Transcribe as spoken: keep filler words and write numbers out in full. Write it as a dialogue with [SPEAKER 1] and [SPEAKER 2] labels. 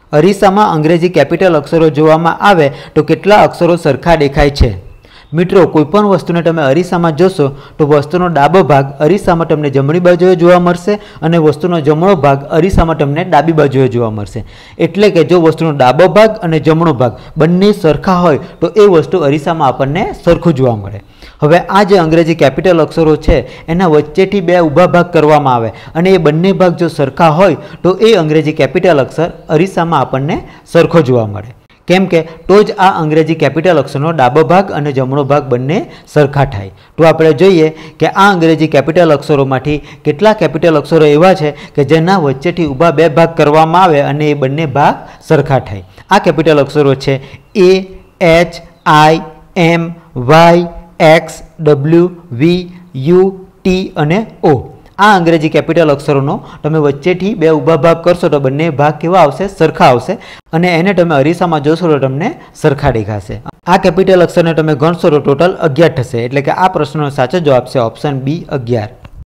[SPEAKER 1] અરીસામાં અંગ્રેજી કેપિટલ અક્ષરો જોવામાં આવે તો કેટલા અક્ષરો સરખા દેખાય છે? મિત્રો, કોઈપણ વસ્તુને તમે અરીસામાં જોશો તો વસ્તુનો ડાબો ભાગ અરીસામાં તમને જમણી બાજુએ જોવા મળશે અને વસ્તુનો જમણો ભાગ અરીસામાં તમને ડાબી બાજુએ જોવા મળશે. એટલે કે જો વસ્તુનો ડાબો ભાગ અને જમણો ભાગ બંને સરખા હોય તો એ વસ્તુ અરીસામાં આપણને સરખું જોવા મળે. હવે આ જે અંગ્રેજી કેપિટલ અક્ષરો છે એના વચ્ચેથી બે ઊભા ભાગ કરવામાં આવે અને એ બંને ભાગ જો સરખા હોય તો એ અંગ્રેજી કેપિટલ અક્ષર અરીસામાં આપણને સરખો જોવા મળે. કેમ કે તો જ આ અંગ્રેજી કેપિટલ અક્ષરનો ડાબો ભાગ અને જમણો ભાગ બંને સરખા થાય. તો આપણે જોઈએ કે આ અંગ્રેજી કેપિટલ અક્ષરોમાંથી કેટલા કેપિટલ અક્ષરો એવા છે કે જેના વચ્ચેથી ઊભા બે ભાગ કરવામાં આવે અને એ બંને ભાગ સરખા થાય. આ કેપિટલ અક્ષરો છે A, H, I, M, Y, X, W, V, U, T અને ઓ. આ અંગ્રેજી કેપિટલ અક્ષરોનો તમે વચ્ચેથી બે ઊભા ભાગ કરશો તો બંને ભાગ કેવા આવશે? સરખા આવશે અને એને તમે અરીસામાં જોશો તો તમને સરખા દેખાશે. આ કેપિટલ અક્ષરને તમે ગણશો તો ટોટલ અગિયાર થશે. એટલે કે આ પ્રશ્નનો સાચો જવાબ છે ઓપ્શન બી, અગિયાર.